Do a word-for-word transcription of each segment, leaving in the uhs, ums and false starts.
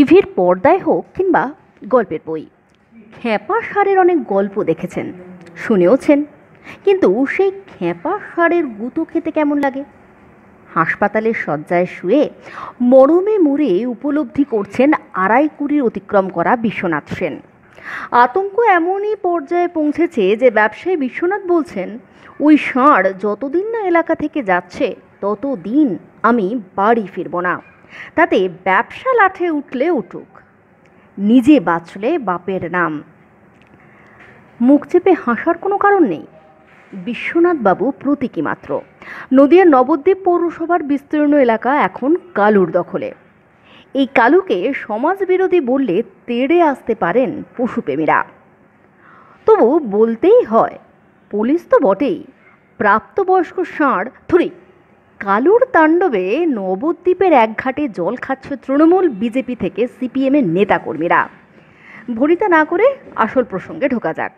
টিভির পর্দায় হোক কিংবা গল্পের বই, খ্যাপা ষাঁড়ের অনেক গল্প দেখেছেন, শুনেওছেন। কিন্তু সেই খ্যাপা ষাঁড়ের গুঁতো খেতে কেমন লাগে? হাসপাতালের শয্যায় শুয়ে মরমে মুড়ে উপলব্ধি করছেন আড়াই কুড়ির অতিক্রম করা বিশ্বনাথ সেন। আতঙ্ক এমনই পর্যায়ে পৌঁছেছে যে ব্যবসায়ী বিশ্বনাথ বলছেন, ওই ষাঁড় যতদিন না এলাকা থেকে যাচ্ছে ততদিন আমি বাড়ি ফিরব না। তাতে ব্যবসা লাঠে উঠলে উঠুক, নিজে বাঁচলে বাপের নাম। মুখ চেপে হাসার কোনো কারণ নেই। বিশ্বনাথবাবু প্রতীকী মাত্র। নদিয়ার নবদ্বীপ পৌরসভার বিস্তীর্ণ এলাকা এখন কালুর দখলে। এই কালুকে সমাজ বিরোধী বললে তেড়ে আসতে পারেন পশুপ্রেমীরা। তবু বলতেই হয়, পুলিশ তো বটেই, প্রাপ্তবয়স্ক ষাঁড় থুরি। কালুর তাণ্ডবে নবদ্বীপের এক ঘাটে জল খাচ্ছে তৃণমূল, বিজেপি থেকে সিপিএমের নেতাকর্মীরা। ভনিতা না করে আসল প্রসঙ্গে ঢোকা যাক।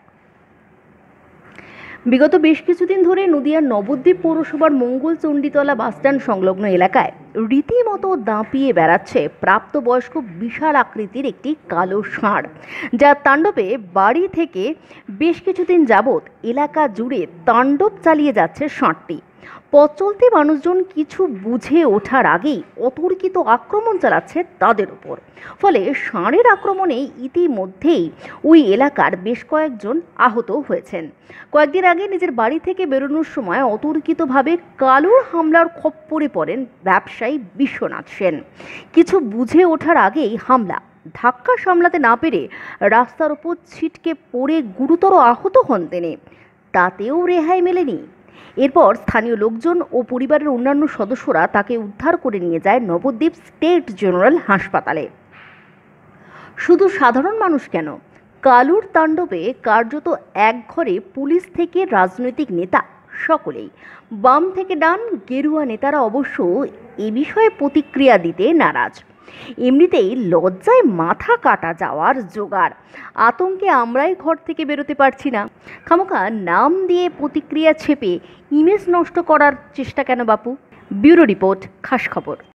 বিগত বেশ কিছুদিন ধরে নদিয়ার নবদ্বীপ পৌরসভার মঙ্গল চণ্ডীতলা বাসস্ট্যান্ড সংলগ্ন এলাকায় রীতিমতো দাপিয়ে বেড়াচ্ছে প্রাপ্তবয়স্ক বিশাল আকৃতির একটি কালো ষাঁড়, যার তাণ্ডবে বাড়ি থেকে বেশ কিছুদিন যাবৎ এলাকা জুড়ে তাণ্ডব চালিয়ে যাচ্ছে ষাঁড়টি। পথ চলতি মানুষজন কিছু বুঝে ওঠার আগেই অতর্কিত আক্রমণ চালাচ্ছে তাদের উপর। ফলে ষাঁড়ের আক্রমণে ইতিমধ্যেই ওই এলাকার বেশ কয়েকজন আহত হয়েছেন। কয়েকদিন আগে নিজের বাড়ি থেকে বেরোনোর সময় অতর্কিতভাবে কালুর হামলার খপ্পরে পড়েন ব্যবসায়ী বিশ্বনাথ সেন। কিছু বুঝে ওঠার আগেই হামলা, ধাক্কা সামলাতে না পেরে রাস্তার ওপর ছিটকে পড়ে গুরুতর আহত হন তিনি। তাতেও রেহাই মেলেনি। এরপর স্থানীয় লোকজন ও পরিবারের অন্যান্য সদস্যরা তাকে উদ্ধার করে নিয়ে যায় নবদ্বীপ স্টেট জেনারেল হাসপাতালে। শুধু সাধারণ মানুষ কেন, কালুর তাণ্ডবে কার্যত এক ঘরে পুলিশ থেকে রাজনৈতিক নেতা সকলেই, বাম থেকে ডান, গেরুয়া নেতারা অবশ্য এ বিষয়ে প্রতিক্রিয়া দিতে নারাজ। এমনিতেই লজ্জায় মাথা কাটা যাওয়ার জোগাড়। আতঙ্কে আমরাই ঘর থেকে বেরোতে পারছি না। খামোকা নাম দিয়ে প্রতিক্রিয়া ছেপে ইমেজ নষ্ট করার চেষ্টা কেন বাপু? ব্যুরো রিপোর্ট, খাস খবর।